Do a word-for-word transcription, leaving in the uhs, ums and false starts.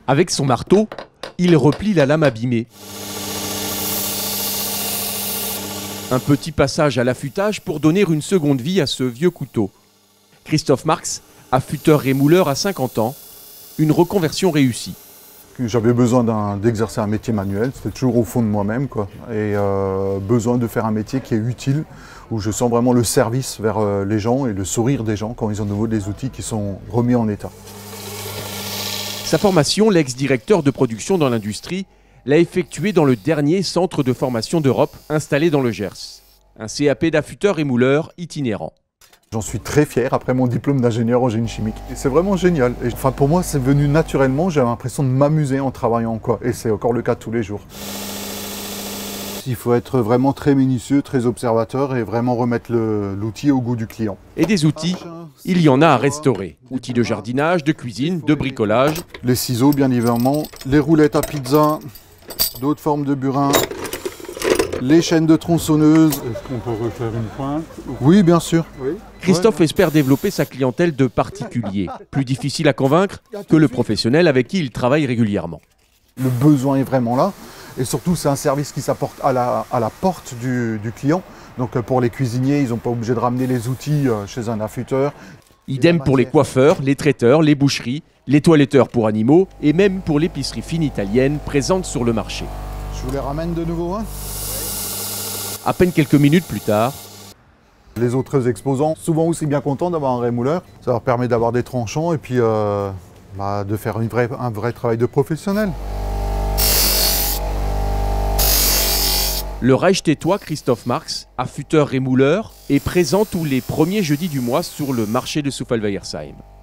Avec son marteau, il replie la lame abîmée. Un petit passage à l'affûtage pour donner une seconde vie à ce vieux couteau. Christophe Marx, affûteur et mouleur à cinquante ans, une reconversion réussie. J'avais besoin d'exercer un métier manuel, c'était toujours au fond de moi-même, quoi. Et euh, besoin de faire un métier qui est utile, où je sens vraiment le service vers euh, les gens et le sourire des gens quand ils ont de nouveau des outils qui sont remis en état. Sa formation, l'ex-directeur de production dans l'industrie, l'a effectué dans le dernier centre de formation d'Europe installé dans le Gers. Un C A P d'affûteur et mouleur itinérant. J'en suis très fier après mon diplôme d'ingénieur en génie chimique. Et c'est vraiment génial. Et, enfin, pour moi, c'est venu naturellement. J'ai l'impression de m'amuser en travaillant, quoi. Et c'est encore le cas tous les jours. Il faut être vraiment très minutieux, très observateur et vraiment remettre l'outil au goût du client. Et des outils, il y en a à restaurer. Outils de jardinage, de cuisine, de bricolage. Les ciseaux, bien évidemment. Les roulettes à pizza, d'autres formes de burin. Les chaînes de tronçonneuses. Est-ce qu'on peut refaire une pointe? Oui, bien sûr. Oui. Christophe ouais. espère développer sa clientèle de particuliers. Plus difficile à convaincre que le professionnel avec qui il travaille régulièrement. Le besoin est vraiment là. Et surtout, c'est un service qui s'apporte à la, à la porte du, du client. Donc pour les cuisiniers, ils n'ont pas obligé de ramener les outils chez un affûteur. Idem pour les coiffeurs, les traiteurs, les boucheries, les toiletteurs pour animaux et même pour l'épicerie fine italienne présente sur le marché. Je vous les ramène de nouveau, hein. À peine quelques minutes plus tard, les autres exposants, souvent aussi bien contents d'avoir un rémouleur. Ça leur permet d'avoir des tranchants et puis euh, bah, de faire une vraie, un vrai travail de professionnel. Le Reichstétois Christophe Marx, affûteur et mouleur, est présent tous les premiers jeudis du mois sur le marché de Souffelweyersheim.